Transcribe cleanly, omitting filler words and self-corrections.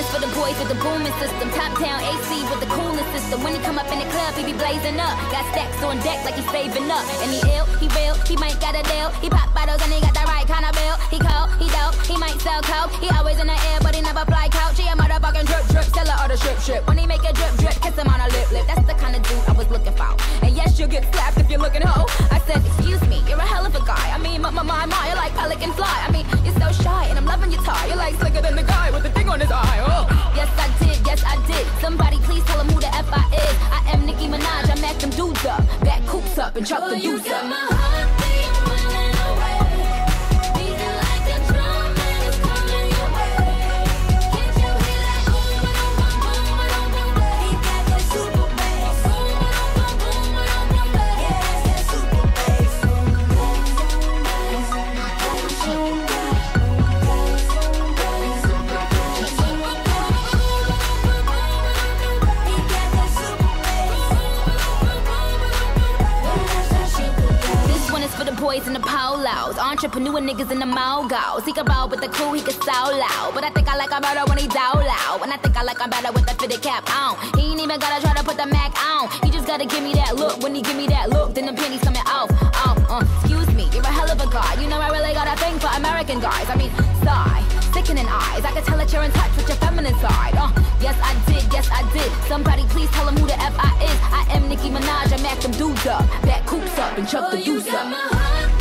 is for the boys with the booming system. Top down AC with the cooling system. When he come up in the club, he be blazing up. Got stacks on deck like he's saving up. And he ill, he real, he might got a deal. He pop bottles and he got the right kind of bill. He cold, he dope, he might sell coke. He always in the air, but he never fly couch. He a motherfucking drip drip, seller of the strip. When he make a drip drip, kiss him on a lip. That's the kind of dude I was looking for. And yes, you'll get slapped if you're looking hoe. I said, excuse me, you're a hell of a guy. I mean, my, you're like pelican fly. I mean, you're so shy and I'm loving your tie. You're like slicker than the guy with the thing on his eye. Oh, yes I did. Somebody please tell him who the F I is. I am Nicki Minaj, I mack them dudes up. Back coops up and chuck the deuce up. Boys in the polos, entrepreneur niggas in the mogos. He can ball with the crew, he can so loud. But I think I like him better when he down loud. And I think I like him better with the fitted cap on. He ain't even gotta try to put the Mac on. He just gotta give me that look. When he give me that look, then the pennies coming off. Excuse me, you're a hell of a guy. You know I really got a thing for American guys. I mean, sigh, sickening eyes. I can tell that you're in touch with your feminine side. Yes I did. Somebody please tell him who the F I is. I am Nicki Minaj, I mack them dudes up. Back coops up and chuck the deuce up.